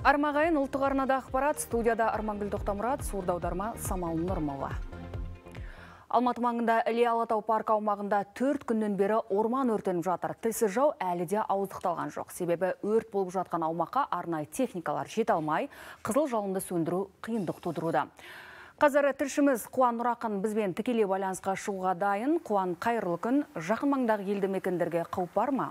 Армағайын ұлттық арнада ақпарат, студияда Армангүл Тоқтамұрат, сурда аударма Самал Нұрмова. Алматы маңында Іле Алатау парк аумағында 4 күннен бері орман өртеніп жатыр. Тілсіз жау әлі де ауыздықталған жоқ. Себебі өрт болып жатқан аумаққа арнайы техникалар жете алмай, қызыл жалынды сөндіру қиындық тудыруда. Қазір тілшіміз Қуан Нұрақын бізбен тікелей байланысқа шығуға дайын. Қуан, қайырлы күн. Жақын маңдағы елді мекендерге қауіп бар ма?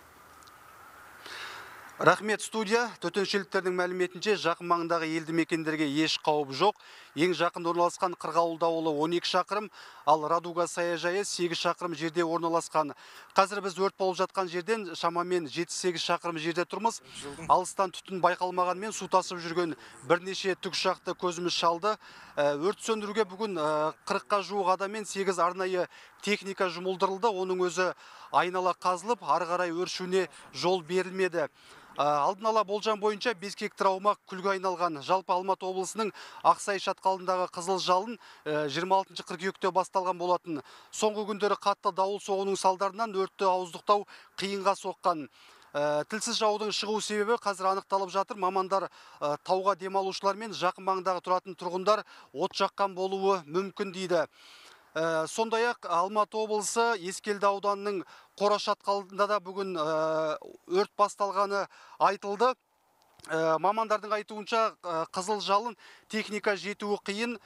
Рахмет, студия. Төтеншеліктердің мәліметінше жақын маңындағы елді мекендерге еш қауіп жоқ. Ең жақын орналасқан Қырғауылды ауылы 12 шақырым, ал Радуга саяжайы 8 шақырым жерде орналасқан. Қазір біз өрт болып жатқан жерден шамамен 7-8 шақырым жерде тұрмыз. Алыстан түтін байқалмағанмен су тасып жүрген бірнеше тікұшақты көзіміз шалды. Өрт сөндіруге бүгін 40-қа жуық адаммен 8 арнайы техника жұмылдырылды. Оның өзі айнала қазылып, ары қарай өршуіне жол берілмеді. Алдын ала болжам бойынша 5 гектар аумақ күлге айналған. Жалпы Алматы облысының Ақсай шатқалындағы қызыл жалын 26 қыркүйекте басталған болатын. Соңғы күндері қатты дауыл соғуының салдарынан өртті ауыздықтау қиынға соққан. Тілсіз жаудың шығу себебі қазір анықталып жатыр. Мамандар тауға демалушылар мен жақын маңдағы тұратын тұрғындар от жаққан болуы мүмкін дейді. Сондай-ақ Алматы облысы Ескелді ауданының Қора шатқалында да бүгін өрт басталғаны айтылды. Мамандардың айтуынша қызыл жалын техника жетуі қиын,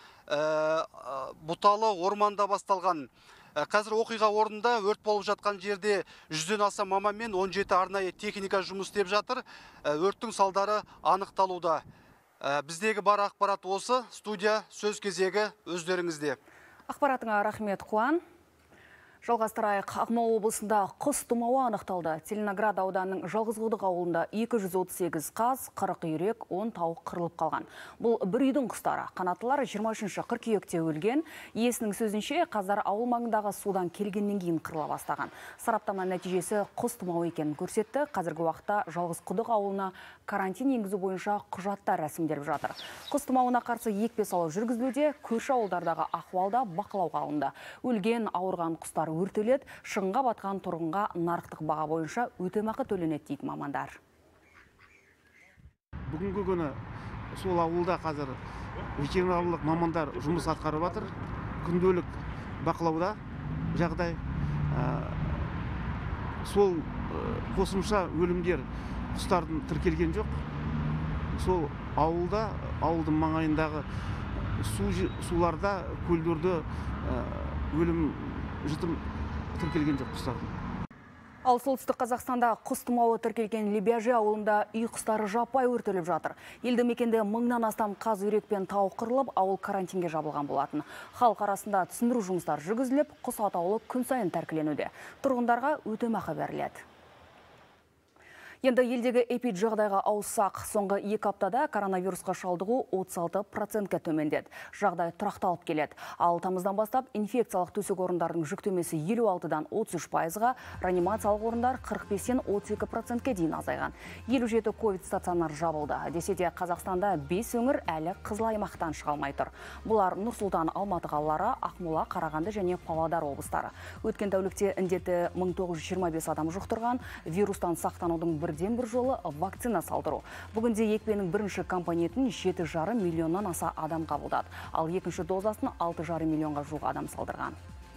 бұталы орманда басталған. Қазір оқиға орнында өрт болып жатқан жерде 100-ден аса маман мен 17 арнайы техника жұмыс істеп жатыр. Өрттің салдары анықталуда. Біздегі бар ақпарат осы. Студия, сөз кезегі өздеріңізде. Ақпаратыңа рахмет, Қуан. Жалғастырайық, Ақмола облысында құс тұмауы анықталды. Целиноград ауданының Жалғызқұдық ауылында 238 қаз, 40 үйрек, 10 тауық қырылып қалған. Бұл бір үйдің құстары. Қанаттылар 23 қыркүйекте өлген. Иесінің сөзінше, қаздар ауыл маңындағы судан келгеннен кейін қырыла бастаған. Сараптама нәтижесі құс тұмауы екенін көрсетті. Қазіргі уақытта Жалғызқұдық ауылына карантин енгізу бойынша құжаттар рәсімделіп жатыр. Құс тұмауына қарсы екпе салу жүргізілуде, көрші ауылдардағы ахуалда бақылауға алынды. Өлген, ауырған құстар өртеледі, шығынға батқан тұрғынға нарықтық баға бойынша өтемақы төленеді дейді мамандар. Бүгінгі күні сол ауылда қазір ветеринарлық мамандар жұмыс атқарып жатыр. Күнделік бақылауда жағдай. Сол қосымша өлімдер құстардың тіркелген жоқ. Сол ауылда, ауылдың маңайындағы суларда, көлдерде өлім жытым тіркелген жоқ құстардың. Ал солтүстік Қазақстанда құс тұмауы тіркелген Лебяжі ауылында үй құстары жаппай өртеліп жатыр. Елді мекенде 1000-нан астам қаз үйрек пен тауық қырылып, ауыл карантинге жабылған болатын. Халық арасында түсіндіру жұмыстары жүргізіліп, құс атаулы күн сайын тәркіленуде. Тұрғындарға өтемақы беріледі. Енді елдегі эпиджағдайға ауыссақ, соңғы 2 аптада коронавирусқа шалдығу 36%-ке төмендеді. Жағдай тұрақталып келеді. Ал тамыздан бастап инфекциялық төсек орындардың жүктемесі 56-дан 33%-ға, реанимациялық орындар 45-тен 32%-ке дейін азайған. 57 ковид стационар жабылды. Десе де Қазақстанда 5 өңір әлі қызыл аймақтан шыға алмай тұр. Бұлар Нұр-Сұлтан, Алматы қалалары, Ақмола, Қарағанды және Павлодар облыстары. Өткен тәулікте індеті 1925 адам жұқтырған, вирустан сақтанудың бірден бір жолы вакцина салдыру. Бүгінде екпенің бірінші компонентін 7,5 миллионнан аса адам қабылдады. Ал екінші дозасын 6,5 миллионға жуық адам салдырған.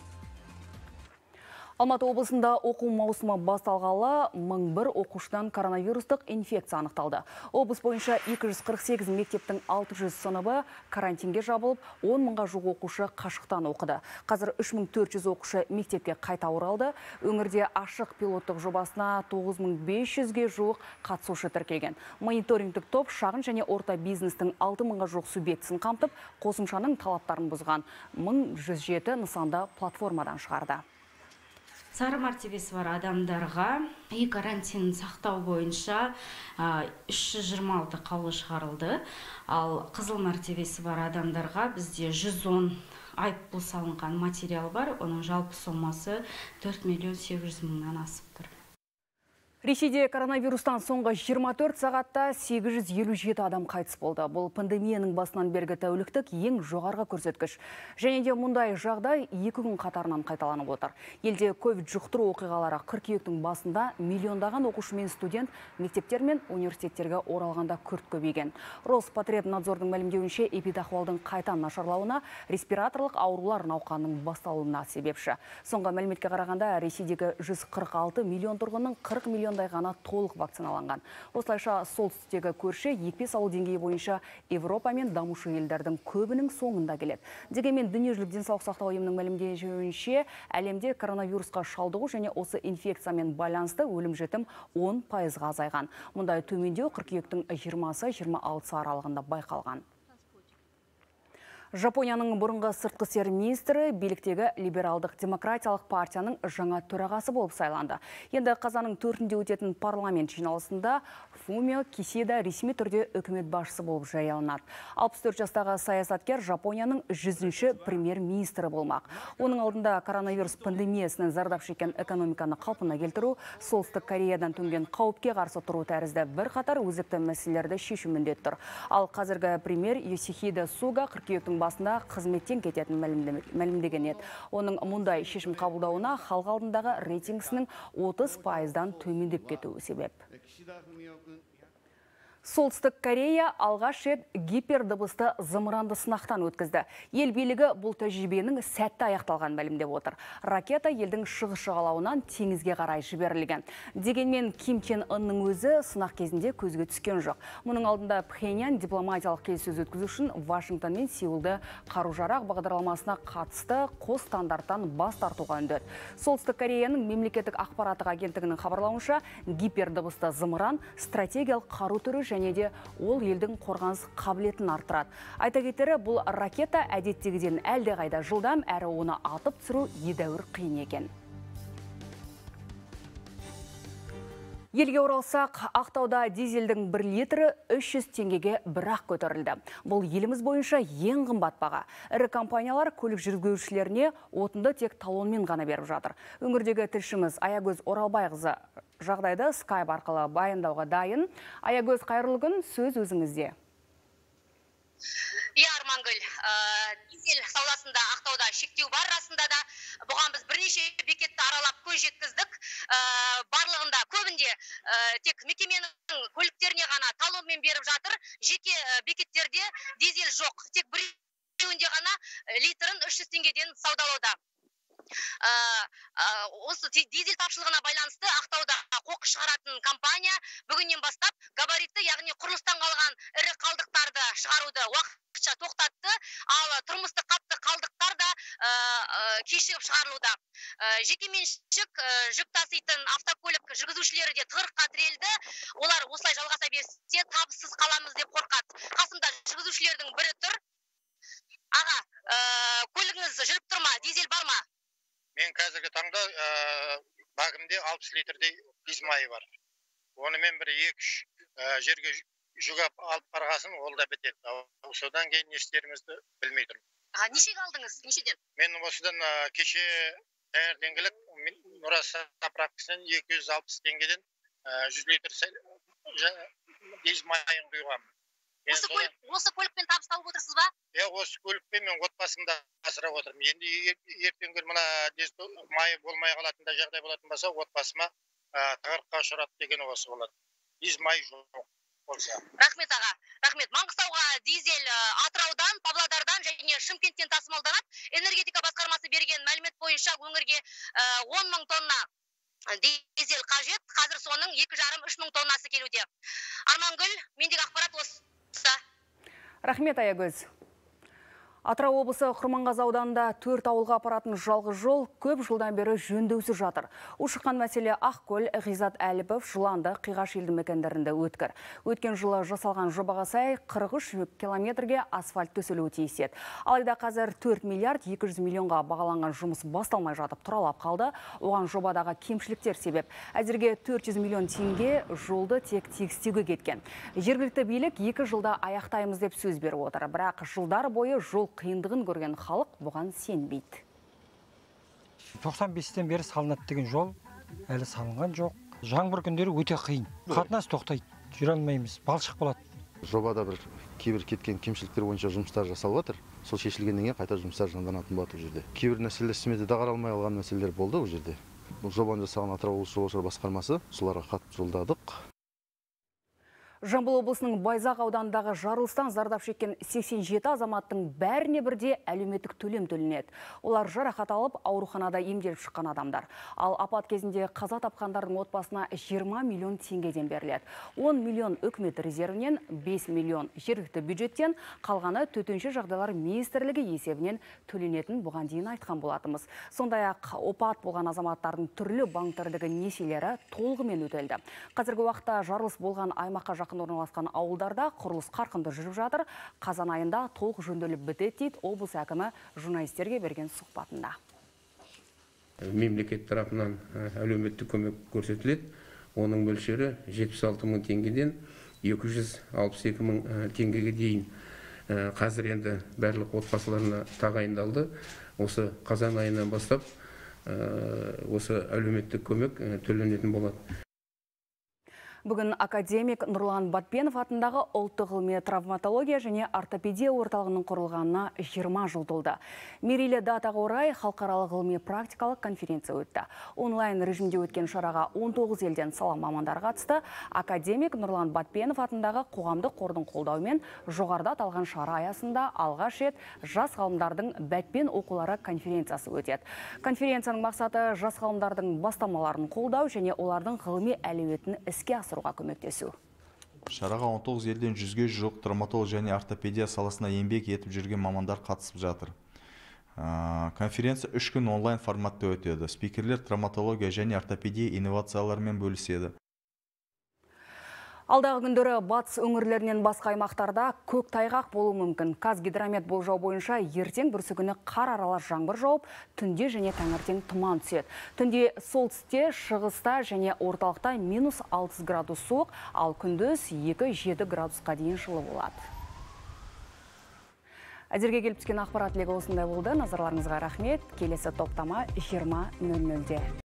Алматы облысында оқу маусымы басталғалы 1001 оқушыдан коронавирустық инфекция анықталды. Облыс бойынша 248 мектептің 600 сыныбы карантинге жабылып, 10 мыңға жуық оқушы қашықтан оқыды. Қазір 3400 оқушы мектепке қайта оралды. Өңірде ашық пилоттық жобасына 9500-ге жуық қатысушы тіркелген. Мониторингтік топ шағын және орта бизнестің 6000-ға жуық субъектісін қамтып, қосымшаның талаптарын бұзған 1107 нысанды платформадан шығарды. Сары мәртебесі бар адамдарға үй карантинін сақтау бойынша 326 қаулы шығарылды. Ал қызыл мәртебесі бар адамдарға бізде 110 айыппұл салынған материал бар. Оның жалпы сомасы 4 800 000-нан асып тұр. Ресейде коронавирустан соңғы 24 сағатта 857 адам қайтыс болды. Бұл пандемияның басынан бергі тәуліктік ең жоғарғы көрсеткіш. Және де мұндай жағдай 2 күн қатарынан қайталанып отыр. Елде ковид жұқтыру оқиғалары қыркүйектің басында миллиондаған оқушы мен студент мектептер мен университеттерге оралғанда күрт көбейген. Роспотребнадзордың мәлімдеуінше эпидахуалдың қайта нашарлауына респираторлық аурулар науқанының басталуына себепші. Соңғы мәліметке қарағанда Ресейдегі 146 миллион тұрғынның 40 миллиондай ғана толық вакциналанған. Осылайша солтүстіктегі көрші екпе салу деңгейі бойынша Европа мен дамушы елдердің көбінің соңында келеді. Дегенмен дүниежүзілік денсаулық сақтау ұйымының мәлімдеуінше әлемде коронавирусқа шалдығу және осы инфекциямен байланысты өлім-жітім 10%-ға азайған. Мұндай төмендеу қыркүйектің 20-26 аралығында байқалған. Жапонияның бұрынғы сыртқы істер министрі биліктегі либералдық демократиялық партияның жаңа төрағасы болып сайланды. Енді қазанның 4-інде өтетін парламент жиналысында Фумио Кисида ресми түрде үкімет басшысы болып жарияланады. 64 жастағы саясаткер Жапонияның 100-ші премьер-министрі болмақ. Оның алдында коронавирус пандемиясынан зардап шеккен экономиканы қалпына келтіру, Солтүстік Кореядан төнген қауіпке қарсы тұру тәрізді бірқатар өзекті мәселелерді шешу міндет тұр. Ал қазіргі премьер Йосихиде Суга қыркүйектің басында қызметтен кететін мәлімдеген еді. Оның мұндай шешім қабылдауына халық алдындағы рейтингісінің 30%-дан төмендеп кетуі себеп. Солтүстік Корея алғаш рет гипердыбысты зымыранды сынақтан өткізді. Ел билігі бұл тәжірибенің сәтті аяқталған мәлімдеп отыр. Ракета елдің шығыс жағалауынан теңізге қарай жіберілген. Дегенмен Ким Чен Ынның өзі сынақ кезінде көзге түскен жоқ. Мұның алдында Пхеньян дипломатиялық келіссөз өткізу үшін Вашингтон мен Сеулды қару-жарақ бағдарламасына қатысты қос стандарттан бас тартуға үндеді. Солтүстік Кореяның мемлекеттік ақпараттық агенттігінің хабарлауынша, гипердыбысты зымыран стратегиялық қару түрі және де ол елдің қорғаныс қабілетін арттырады. Айта кетері, бұл ракета әдеттегіден әлдеқайда жылдам, әрі оны атып түсіру едәуір қиын екен. Елге оралсақ, Ақтауда дизельдің 1 литрі 300 теңгеге бірақ көтерілді. Бұл еліміз бойынша ең қымбат баға. Ірі компаниялар көлік жүргізушілеріне отынды тек талонмен ғана беріп жатыр. Өңірдегі тілшіміз Аягөз Оралбайқызы жағдайды скайп арқылы баяндауға дайын. Аягөз, қайырлы күн, сөз өзіңізде. Армангүл, дизель саудасында Ақтауда шектеу бар, расында да бұған біз бірнеше бекетті аралап көз жеткіздік. Барлығында көбінде тек мекеменің көліктеріне ғана талонмен беріп жатыр. Жеке бекеттерде дизель жоқ, тек біреуінде ғана литрін 300 теңгеден саудалауда. Осы дизель тапшылығына байланысты Ақтауда қоқыс шығаратын компания бүгіннен бастап габаритті, яғни құрылыстан қалған ірі қалдықтарды шығаруды уақытша тоқтатты, ал тұрмыстық қатты қалдықтар да кешігіп шығарылуда. Жекеменшік жүк таситын автокөлік жүргізушілері де тығырыққа тірелді. Олар осылай жалғаса берсе табыссыз қаламыз деп қорқады. Қасымда жүргізушілердің бірі тұр. Аға, көлігіңіз жүріп тұр ма? Дизель бар ма? Мен қазіргі таңда багымде 60 литрдей дизель майы бар. Оны мен бір 2-3 жерге жүк алып барғасын, ол да бітеді. Содан кейін не істерімізді білмей тұрмын. Нешеге алдыңыз? Нешеден? Мен осыдан кеше таңертеңгілік Нұра заправкасынан 260 теңгеден 100 литр дизель майын құйғанмын. Осы көлікпен табыс тауып отырсыз ба? Осы көлікпен мен отбасымда асырап отырмын. Енді ертең күн мына майы болмай қалатында жағдай болатын болса, отбасыма тығырыққа ұшырады деген осы болады. Дизель майы жоқ болса. Рахмет аға. Рахмет. Маңғыстауға дизель Атыраудан, Павлодардан және Шымкенттен тасымалданады. Энергетика басқармасы берген мәлімет бойынша өңірге 10 мың тонна дизель қажет. Қазір соның 2,5-3 мың тоннасы келуде. Армангүл, мендегі ақпарат осы. Рахмет, Аягөз. Атырау облысы Құрманғазы ауданында 4 ауылға апаратын жалғыз жол көп жылдан бері жөндеусіз жатыр. Ушыққан мәселе Ақкөл, Ғизат Әліпов, Жыланды, Қиғаш елді мекендерінде өткір. Өткен жылы жасалған жобаға сай 43 километрге асфальт төселуі тиіс еді. Алайда қазір 4 миллиард 200 миллионға бағаланған жұмыс басталмай жатып тұралап қалды. Оған жобадағы кемшіліктер себеп. Әзірге 400 миллион теңге жолды тек тегістеуге кеткен. Жергілікті билік 2 жылда аяқтаймыз деп сөз беріп отыр. Бірақ жылдар бойы жол қиындығын көрген халық бұған сенбейді. 95-тен бері салынады деген жол әлі салынған жоқ. Жаңбыр күндері өте қиын. Қатынас тоқтайды. Жүре алмаймыз. Балшық болады. Жобада бір кейбір кеткен кемшіліктер бойынша жұмыстар жасалып жатыр. Сол шешілгеннен кейін қайта жұмыстар жанданатын болады бұл жерде. Кейбір мәселелер сметада қаралмай қалған мәселелер болды бұл жерде. Бұл жобаны жасаған Атырау облыстық жолаушылар басқармасы соларға хат жолдадық. Жамбыл облысының Байзақ ауданындағы жарылыстан зардап шеккен 87 азаматтың бәріне бірде әлеуметтік төлем төленеді. Олар жарақат алып, ауруханада емделіп шыққан адамдар. Ал апат кезінде қаза тапқандардың отбасына 20 миллион теңгеден беріледі. 10 миллион үкімет резервінен, 5 миллион жергілікті бюджеттен, қалғаны төтенше жағдайлар министрлігі есебінен төленетін бұған дейін айтқан болатымыз. Сондай-ақ опат болған азаматтардың түрлі банктердегі несиелері толығымен өтелді. Қазіргі уақытта жарылыс болған аймаққа жақын орналасқан ауылдарда құрылыс қарқынды жүріп жатыр. Қазан айында толық жөнделіп бітеді дейді облыс әкімі журналистерге берген сұхбатында. Мемлекет тарапынан әлеуметтік көмек көрсетіледі. Оның мөлшері 76 мың теңгеден 262 мың теңгеге дейін. Қазір енді барлық отбасыларына тағайындалды. Осы қазан айынан бастап осы әлеуметтік көмек төленетін болады. Бүгін академик Нұрлан Батпенов атындағы ұлттық ғылыми травматология және ортопедия орталығының құрылғанына 20 жыл толды. Мерейлі датаға орай халықаралық ғылыми практикалық конференция өтті. Онлайн режимде өткен шараға 19 елден сала мамандар қатысты. Академик Нұрлан Батпенов атындағы қоғамдық қордың қолдауымен жоғарыда аталған шара аясында алғаш рет жас ғалымдардың бәтпен оқулары конференциясы өтеді. Конференцияның мақсаты жас ғалымдардың бастамаларын қолдау және олардың ғылыми әлеуетін іске асыруға көмектесу. Шараға 19 елден 100-ге жуық травматолог және ортопедия саласына еңбек етіп жүрген мамандар қатысып жатыр. Конференция 3 күн онлайн форматта өтеді. Спикерлер травматология және ортопедия инновацияларымен бөліседі. Алдағы күндері батыс өңірлерінен басқа аймақтарда көк тайғақ болуы мүмкін. Қазгидромет болжау бойынша ертең бүрсігүні қар аралас жаңбыр жауып, түнде және таңертең тұман түседі. Түнде солтүстікте, шығыста және орталықта -6 градус суық, ал күндіз 2-7 градусқа дейін жылы болады. Әзірге келіп түскен ақпарат легі осындай болды. Назарларыңызға рахмет. Келесі топтама 20:00-де.